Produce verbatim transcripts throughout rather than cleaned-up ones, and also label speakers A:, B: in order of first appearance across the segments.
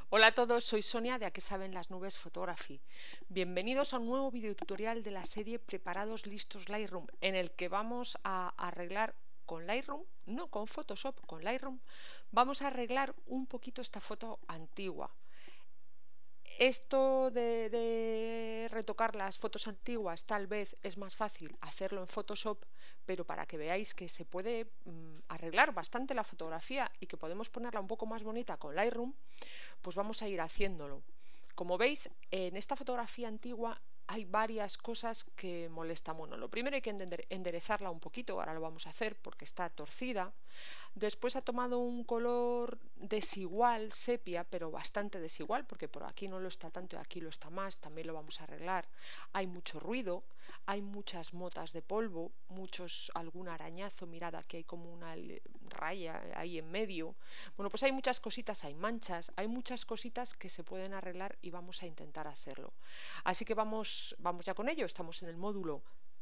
A: Hola a todos, soy Sonia de A qué saben las nubes Photography. Bienvenidos a un nuevo videotutorial de la serie Preparados Listos Lightroom, en el que vamos a arreglar con Lightroom, no con Photoshop, con Lightroom, vamos a arreglar un poquito esta foto antigua. Esto de, de retocar las fotos antiguas tal vez es más fácil hacerlo en Photoshop, pero para que veáis que se puede mm, arreglar bastante la fotografía y que podemos ponerla un poco más bonita con Lightroom, pues vamos a ir haciéndolo. Como veis, en esta fotografía antigua hay varias cosas que molestan. Bueno, lo primero hay que enderezarla un poquito, ahora lo vamos a hacer porque está torcida. Después ha tomado un color desigual, sepia, pero bastante desigual, porque por aquí no lo está tanto y aquí lo está más, también lo vamos a arreglar. Hay mucho ruido, hay muchas motas de polvo, muchos, algún arañazo, mirad, aquí hay como una raya ahí en medio. Bueno, pues hay muchas cositas, hay manchas, hay muchas cositas que se pueden arreglar y vamos a intentar hacerlo. Así que vamos, vamos ya con ello, estamos en el módulo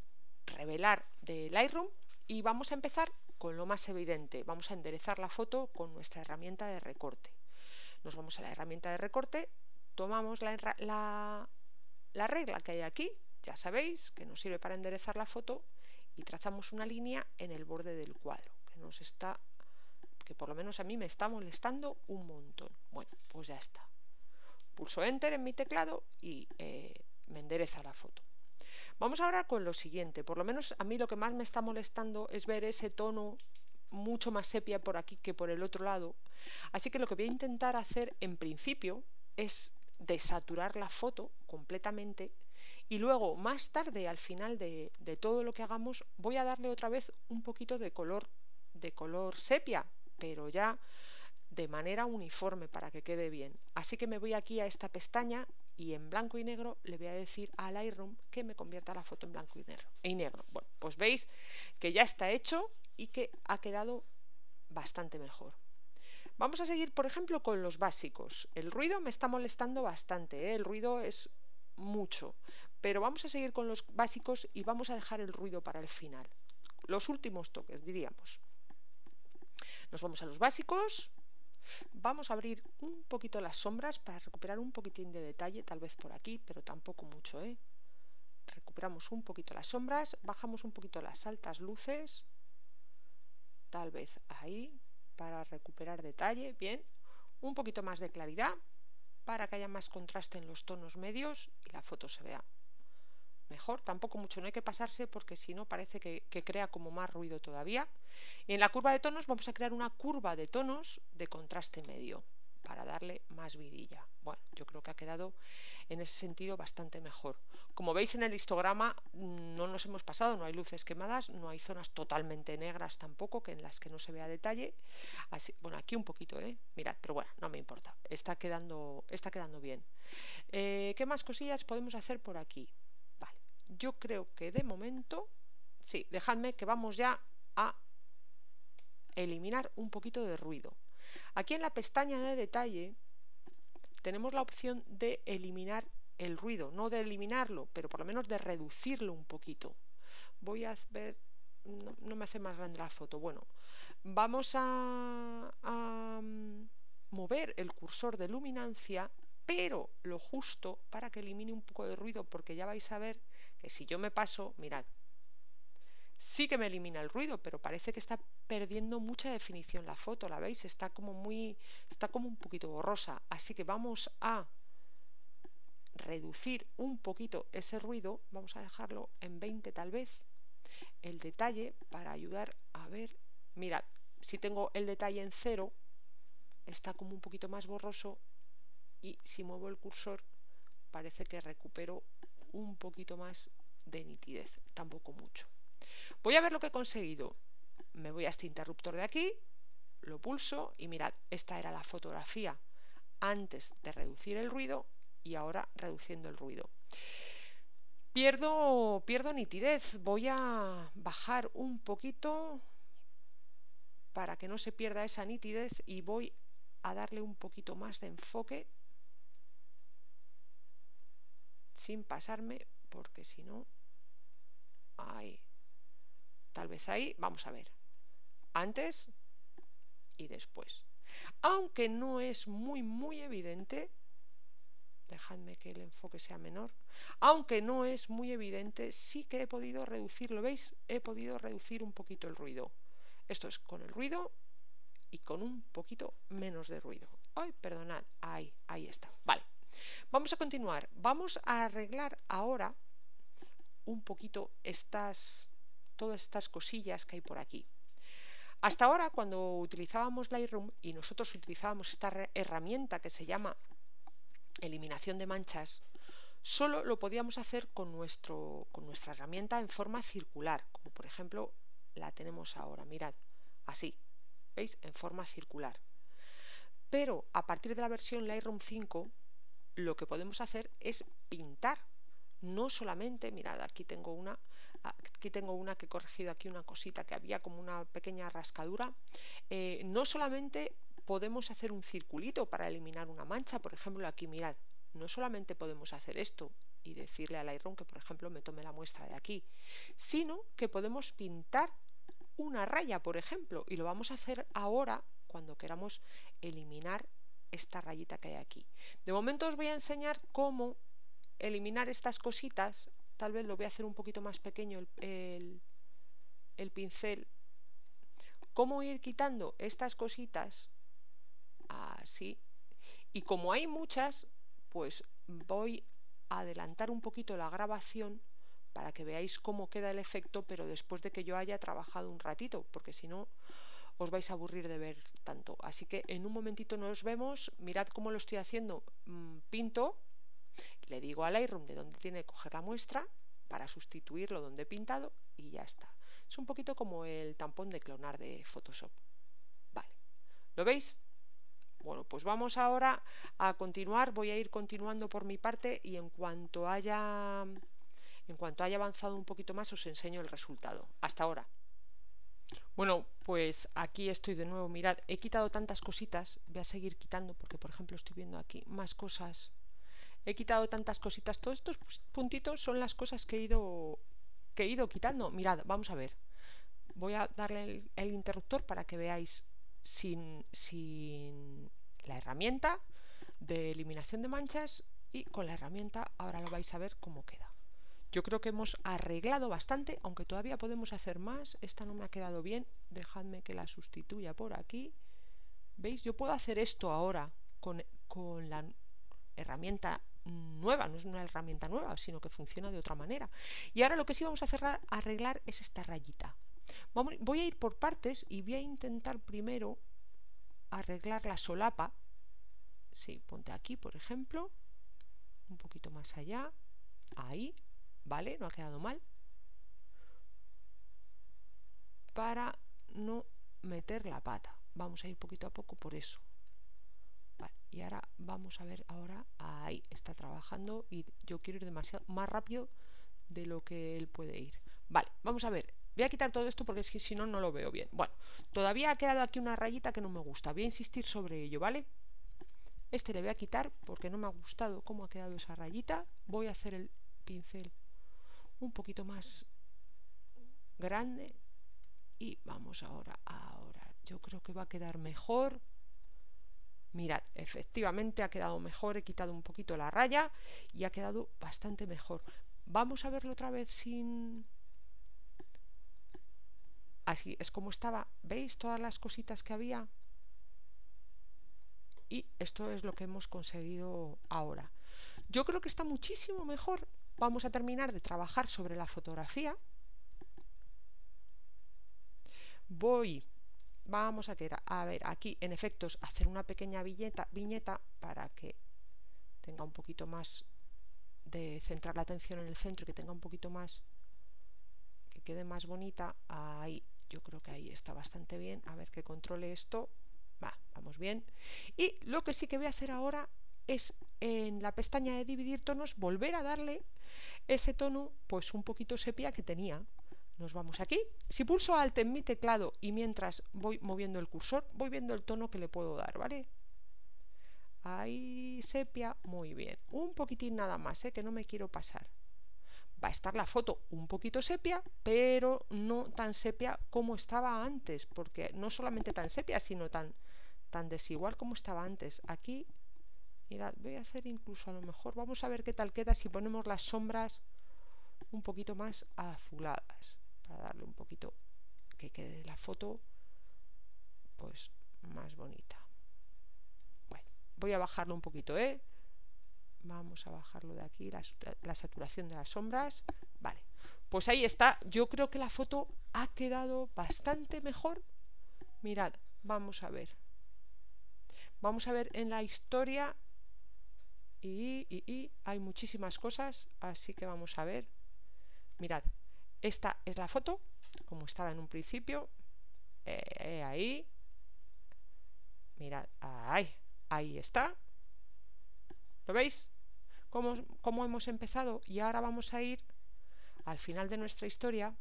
A: revelar de Lightroom y vamos a empezar con lo más evidente. Vamos a enderezar la foto con nuestra herramienta de recorte. Nos vamos a la herramienta de recorte, tomamos la, la, la regla que hay aquí, ya sabéis que nos sirve para enderezar la foto, y trazamos una línea en el borde del cuadro que nos está, que por lo menos a mí me está molestando un montón. Bueno, pues ya está. Pulso Enter en mi teclado y eh, me endereza la foto. Vamos ahora con lo siguiente. Por lo menos a mí lo que más me está molestando es ver ese tono mucho más sepia por aquí que por el otro lado. Así que lo que voy a intentar hacer en principio es desaturar la foto completamente y luego más tarde, al final de, de todo lo que hagamos, voy a darle otra vez un poquito de color, de color sepia, pero ya de manera uniforme para que quede bien. Así que me voy aquí a esta pestaña y en blanco y negro le voy a decir a Lightroom que me convierta la foto en blanco y negro. Y negro. Bueno, pues veis que ya está hecho y que ha quedado bastante mejor. Vamos a seguir, por ejemplo, con los básicos. El ruido me está molestando bastante, ¿eh? El ruido es mucho, pero vamos a seguir con los básicos y vamos a dejar el ruido para el final. Los últimos toques, diríamos. Nos vamos a los básicos. Vamos a abrir un poquito las sombras para recuperar un poquitín de detalle, tal vez por aquí, pero tampoco mucho, ¿eh? Recuperamos un poquito las sombras, bajamos un poquito las altas luces, tal vez ahí, para recuperar detalle, bien. Un poquito más de claridad, para que haya más contraste en los tonos medios y la foto se vea mejor, tampoco mucho, no hay que pasarse porque si no parece que, que crea como más ruido todavía. Y en la curva de tonos vamos a crear una curva de tonos de contraste medio para darle más vidilla. Bueno, yo creo que ha quedado en ese sentido bastante mejor. Como veis en el histograma no nos hemos pasado, no hay luces quemadas, no hay zonas totalmente negras tampoco que en las que no se vea detalle. Así, bueno, aquí un poquito, ¿eh? Mirad, pero bueno, no me importa, está quedando, está quedando bien. Eh, ¿Qué más cosillas podemos hacer por aquí? Yo creo que de momento, sí, dejadme que vamos ya a eliminar un poquito de ruido. Aquí en la pestaña de detalle tenemos la opción de eliminar el ruido, no de eliminarlo, pero por lo menos de reducirlo un poquito. Voy a ver, no, no me hace más grande la foto. Bueno, vamos a, a mover el cursor de luminancia, pero lo justo para que elimine un poco de ruido, porque ya vais a ver que si yo me paso, mirad, sí que me elimina el ruido, pero parece que está perdiendo mucha definición la foto, ¿la veis? Está como muy, está como un poquito borrosa, así que vamos a reducir un poquito ese ruido, vamos a dejarlo en veinte tal vez, el detalle para ayudar a ver, mirad, si tengo el detalle en cero, está como un poquito más borroso y si muevo el cursor parece que recupero un poquito más de nitidez, tampoco mucho. Voy a ver lo que he conseguido. Me voy a este interruptor de aquí, lo pulso y mirad, esta era la fotografía antes de reducir el ruido y ahora reduciendo el ruido. Pierdo, pierdo nitidez, voy a bajar un poquito para que no se pierda esa nitidez y voy a darle un poquito más de enfoque sin pasarme, porque si no, ahí, tal vez ahí, vamos a ver, antes y después. aunque no es muy muy evidente. Dejadme que el enfoque sea menor. Aunque no es muy evidente, sí que he podido reducir, ¿lo veis? He podido reducir un poquito el ruido. Esto es con el ruido y con un poquito menos de ruido. Ay, perdonad, ahí, ahí está. Vale, vamos a continuar. Vamos a arreglar ahora un poquito estas, todas estas cosillas que hay por aquí. Hasta ahora, cuando utilizábamos Lightroom y nosotros utilizábamos esta herramienta que se llama eliminación de manchas, solo lo podíamos hacer con, nuestro, con nuestra herramienta en forma circular, como por ejemplo la tenemos ahora, mirad, así, ¿veis? En forma circular. Pero a partir de la versión Lightroom cinco, lo que podemos hacer es pintar, no solamente, mirad, aquí tengo una, aquí tengo una que he corregido aquí una cosita que había como una pequeña rascadura, eh, no solamente podemos hacer un circulito para eliminar una mancha, por ejemplo aquí mirad, no solamente podemos hacer esto y decirle a Lightroom que por ejemplo me tome la muestra de aquí, sino que podemos pintar una raya, por ejemplo, y lo vamos a hacer ahora cuando queramos eliminar esta rayita que hay aquí. De momento os voy a enseñar cómo eliminar estas cositas, tal vez lo voy a hacer un poquito más pequeño el, el, el pincel, cómo ir quitando estas cositas así, y como hay muchas, pues voy a adelantar un poquito la grabación para que veáis cómo queda el efecto, pero después de que yo haya trabajado un ratito, porque si no os vais a aburrir de ver tanto. Así que en un momentito nos vemos. Mirad cómo lo estoy haciendo. Pinto, le digo a Lightroom de dónde tiene que coger la muestra para sustituirlo donde he pintado y ya está. Es un poquito como el tampón de clonar de Photoshop. Vale, ¿lo veis? Bueno, pues vamos ahora a continuar. Voy a ir continuando por mi parte y en cuanto haya en cuanto haya avanzado un poquito más os enseño el resultado. Hasta ahora. Bueno, pues aquí estoy de nuevo. Mirad, he quitado tantas cositas. Voy a seguir quitando porque, por ejemplo, estoy viendo aquí más cosas. He quitado tantas cositas. Todos estos puntitos son las cosas que he ido que he ido quitando. Mirad, vamos a ver. Voy a darle el, el interruptor para que veáis sin, sin la herramienta de eliminación de manchas y con la herramienta ahora lo vais a ver cómo queda. Yo creo que hemos arreglado bastante, aunque todavía podemos hacer más. Esta no me ha quedado bien, dejadme que la sustituya por aquí. ¿Veis? Yo puedo hacer esto ahora con, con la herramienta nueva, no es una herramienta nueva, sino que funciona de otra manera. Y ahora lo que sí vamos a hacer, a arreglar es esta rayita. Vamos, voy a ir por partes y voy a intentar primero arreglar la solapa. Sí, ponte aquí, por ejemplo, un poquito más allá, ahí, vale, no ha quedado mal, para no meter la pata. Vamos a ir poquito a poco por eso. Vale, y ahora vamos a ver, ahora, ahí, está trabajando y yo quiero ir demasiado más rápido de lo que él puede ir. Vale, vamos a ver. Voy a quitar todo esto porque es que si no, no lo veo bien. Bueno, todavía ha quedado aquí una rayita que no me gusta. Voy a insistir sobre ello, ¿vale? Este le voy a quitar porque no me ha gustado cómo ha quedado esa rayita. Voy a hacer el pincel un poquito más grande. Y vamos ahora, ahora. Yo creo que va a quedar mejor. Mirad, efectivamente ha quedado mejor. He quitado un poquito la raya y ha quedado bastante mejor. Vamos a verlo otra vez sin... Así es como estaba. ¿Veis todas las cositas que había? Y esto es lo que hemos conseguido ahora. Yo creo que está muchísimo mejor. Vamos a terminar de trabajar sobre la fotografía. Voy, vamos a, quedar, a ver aquí en efectos, hacer una pequeña viñeta, viñeta para que tenga un poquito más de centrar la atención en el centro y que tenga un poquito más, que quede más bonita. Ahí. Yo creo que ahí está bastante bien. A ver que controle esto. Va, vamos bien. Y lo que sí que voy a hacer ahora es en la pestaña de dividir tonos volver a darle ese tono pues un poquito sepia que tenía. Nos vamos aquí. Si pulso Alt en mi teclado y mientras voy moviendo el cursor voy viendo el tono que le puedo dar, ¿vale? Ahí sepia, muy bien. Un poquitín nada más, ¿eh? Que no me quiero pasar. Va a estar la foto un poquito sepia, pero no tan sepia como estaba antes, porque no solamente tan sepia, sino tan, tan desigual como estaba antes. Aquí, mirad, voy a hacer incluso a lo mejor, vamos a ver qué tal queda si ponemos las sombras un poquito más azuladas, para darle un poquito, que quede la foto pues más bonita. Bueno, voy a bajarlo un poquito, ¿eh? Vamos a bajarlo de aquí, la, la saturación de las sombras. Vale, pues ahí está. Yo creo que la foto ha quedado bastante mejor. Mirad, vamos a ver. Vamos a ver en la historia. Y, y, y hay muchísimas cosas, así que vamos a ver. Mirad, esta es la foto, como estaba en un principio. Eh, ahí. Mirad, ahí, ahí está. ¿Lo veis? ¿Cómo, cómo hemos empezado? Y ahora vamos a ir al final de nuestra historia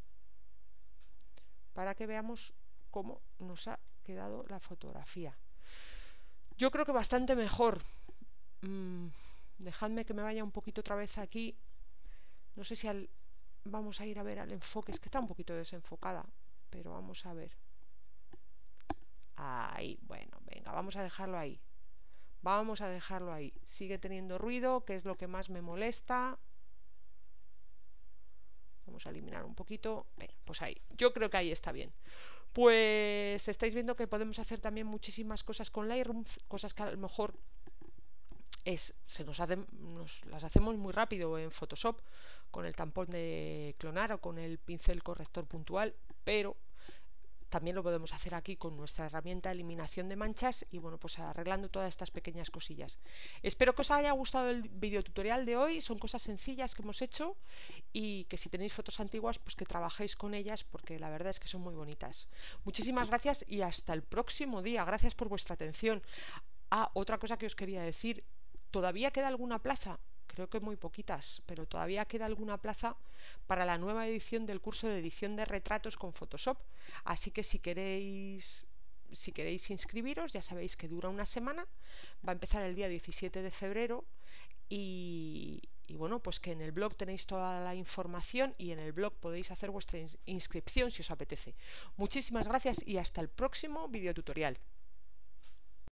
A: para que veamos cómo nos ha quedado la fotografía. Yo creo que bastante mejor. Mm, dejadme que me vaya un poquito otra vez aquí. No sé si al... vamos a ir a ver al enfoque. Es que está un poquito desenfocada, pero vamos a ver. Ahí, bueno, venga, vamos a dejarlo ahí. Vamos a dejarlo ahí. Sigue teniendo ruido, que es lo que más me molesta. Vamos a eliminar un poquito. Venga, pues ahí. Yo creo que ahí está bien. Pues estáis viendo que podemos hacer también muchísimas cosas con Lightroom, cosas que a lo mejor es, se nos, hace, nos las hacemos muy rápido en Photoshop con el tampón de clonar o con el pincel corrector puntual, pero también lo podemos hacer aquí con nuestra herramienta de eliminación de manchas y bueno, pues arreglando todas estas pequeñas cosillas. Espero que os haya gustado el video tutorial de hoy. Son cosas sencillas que hemos hecho y que si tenéis fotos antiguas pues que trabajéis con ellas porque la verdad es que son muy bonitas. Muchísimas gracias y hasta el próximo día. Gracias por vuestra atención. Ah, otra cosa que os quería decir, ¿todavía queda alguna plaza? Creo que muy poquitas, pero todavía queda alguna plaza para la nueva edición del curso de edición de retratos con Photoshop. Así que si queréis, si queréis inscribiros, ya sabéis que dura una semana. Va a empezar el día diecisiete de febrero y, y bueno, pues que en el blog tenéis toda la información y en el blog podéis hacer vuestra inscripción si os apetece. Muchísimas gracias y hasta el próximo video tutorial.